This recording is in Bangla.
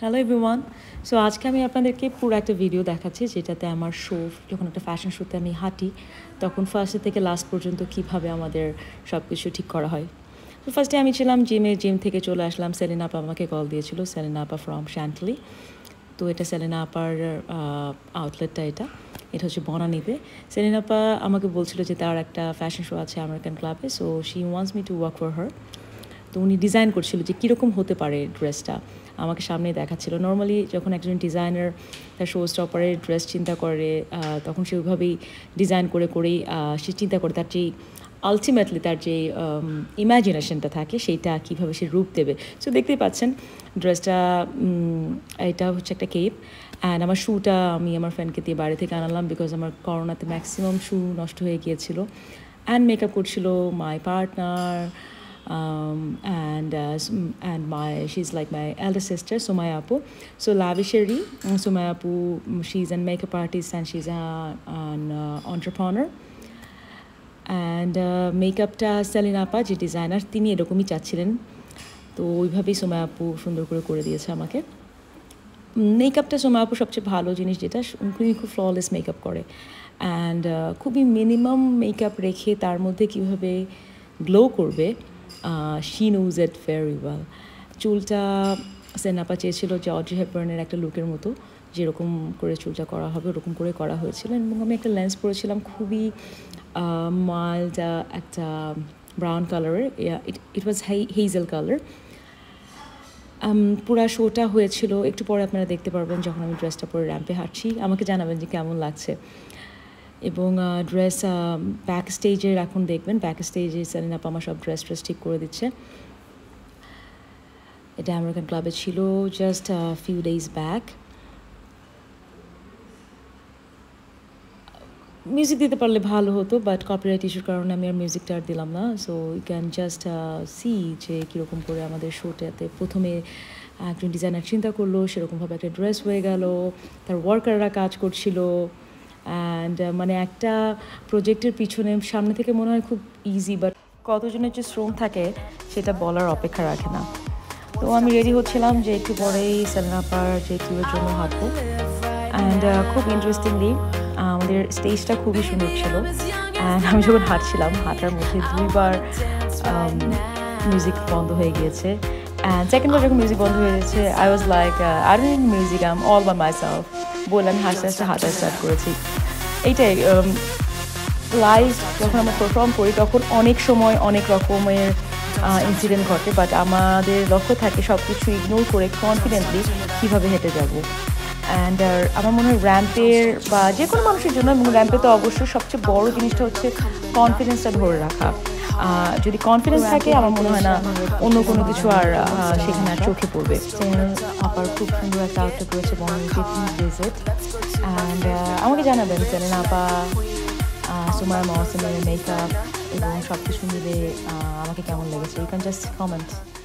Hello everyone. সো আজকে আমি আপনাদেরকে পুরো একটা ভিডিও দেখাচ্ছি যেটাতে আমার শো, যখন একটা ফ্যাশন শোতে আমি হাঁটি তখন ফার্স্ট থেকে লাস্ট পর্যন্ত কীভাবে আমাদের সব কিছু ঠিক করা হয়। তো ফার্স্টে আমি ছিলাম জিম থেকে চলে আসলাম। সেলিনা আপা আমাকে কল দিয়েছিল, সেলিনা আপা ফ্রম শ্যান্টলি। তো এটা সেলিনা আপার আউটলেটটা, এটা হচ্ছে বনানীতে। সেলিনা আপা আমাকে বলছিল যে তার একটা ফ্যাশন শো আছে আমেরিকান ক্লাবে, so she wants me to work for her. তো উনি ডিজাইন করছিল যে কীরকম হতে পারে ড্রেসটা, আমাকে সামনে দেখাচ্ছিল। নর্মালি যখন একজন ডিজাইনার তার শো স্টপারের ড্রেস চিন্তা করে তখন সে ওইভাবেই ডিজাইন করেই সে চিন্তা করে তার যেই আলটিমেটলি তার যে ইমাজিনেশনটা থাকে সেইটা কীভাবে সে রূপ দেবে। সো দেখতেই পাচ্ছেন ড্রেসটা, এটা হচ্ছে একটা কেপ। অ্যান্ড আমার শ্যুটা আমি আমার ফ্রেন্ডকে দিয়ে বাড়ি থেকে আনালাম, বিকজ আমার করোনাতে ম্যাক্সিমাম শ্যু নষ্ট হয়ে গিয়েছিল। অ্যান্ড মেকআপ করছিল my partner, and she's like my elder sister, Sumaya Apu. So lavishly, Sumaya Apu, she's a makeup artist and she's an entrepreneur. And মেকআপটা সেলিনা আপা যে ডিজাইনার তিনি এরকমই চাচ্ছিলেন, তো ওইভাবেই সোমায়া আপু সুন্দর করে দিয়েছে আমাকে। মেকআপটা সোমায়া আপু সবচেয়ে ভালো জিনিস যেটা, উনি খুব ফ্ললেস মেকআপ করে। অ্যান্ড খুবই মিনিমাম মেকআপ রেখে তার মধ্যে কীভাবে গ্লো করবে, she knows it very well. চুলটা সেনাপা চেয়েছিল যে অড্রি হেপবার্নের একটা লুকের মতো, যেরকম করে চুলটা করা হবে ওরকম করে করা হয়েছিল। এবং আমি একটা লেন্স পরেছিলাম খুবই মাইল্ড একটা ব্রাউন কালারের, ইট ওয়াজ হেজেল কালার। পুরা শোটা হয়েছিল, একটু পরে আপনারা দেখতে পারবেন যখন আমি ড্রেসটা পরে র্যাম্পে হাঁটছি। আমাকে জানাবেন যে কেমন লাগছে। এবং ড্রেস ব্যাক স্টেজের এখন দেখবেন, ব্যাক স্টেজে সেলিনা আপা আমার সব ড্রেস ঠিক করে দিচ্ছে। এটা আমেরিকান ক্লাবে ছিল just few days back. Music দিতে পারলে ভালো হতো, বাট কপিরাইট ইস্যুর কারণে আমি আর মিউজিকটা আর দিলাম না। So you can just see যে কীরকম করে আমাদের শোটাতে প্রথমে একজন ডিজাইনার চিন্তা করলো, সেরকমভাবে একটা ড্রেস হয়ে গেল, তার ওয়ার্কাররা কাজ করছিল। অ্যান্ড মানে একটা প্রজেক্টের পিছনে সামনে থেকে মনে হয় খুব ইজি, বাট কতজনের যে শ্রম থাকে সেটা বলার অপেক্ষা রাখে না। তো আমি রেডি হচ্ছিলাম যে একটু পরেই সেলিনা আপার যে ট্যুরের জন্য হাঁটবো। অ্যান্ড খুব ইন্টারেস্টিংলি আমাদের স্টেজটা খুবই সুন্দর ছিল। অ্যান্ড আমি যখন হাঁটছিলাম, হাঁটার মধ্যে 2বার মিউজিক বন্ধ হয়ে গিয়েছে। অ্যান্ড সেকেন্ডবার যখন মিউজিক বন্ধ হয়ে গেছে, I was like I don't need music, I am all by myself বলে আমি হাঁটতে হাঁটা স্টার্ট করেছি। এইটাই লাইভ যখন আমরা পারফর্ম করি তখন অনেক সময় অনেক রকমের ইনসিডেন্ট ঘটে, বাট আমাদের লক্ষ্য থাকে সব কিছু ইগনোর করে কনফিডেন্টলি কীভাবে হেঁটে যাব। অ্যান্ড আমার মনে হয় র্যাম্পের বা যে কোনো মানুষের জন্য, এবং র্যাম্পে তো অবশ্যই সবচেয়ে বড় জিনিসটা হচ্ছে কনফিডেন্সটা ধরে রাখা। যদি কনফিডেন্স থাকে আমার মনে হয় না অন্য কোনো কিছু আর সেখানে আর চোখে পড়বে। আপার খুব সুন্দর একটা আউটলেট রয়েছে বনানীতে, প্লিজ ভিজিট। অ্যান্ড আমাকে জানাবেন সেলিনা আপা, সুমায়া মহসিনের মেকআপ এবং সব কিছু মিলে আমাকে কেমন লেগেছে। You can just comment.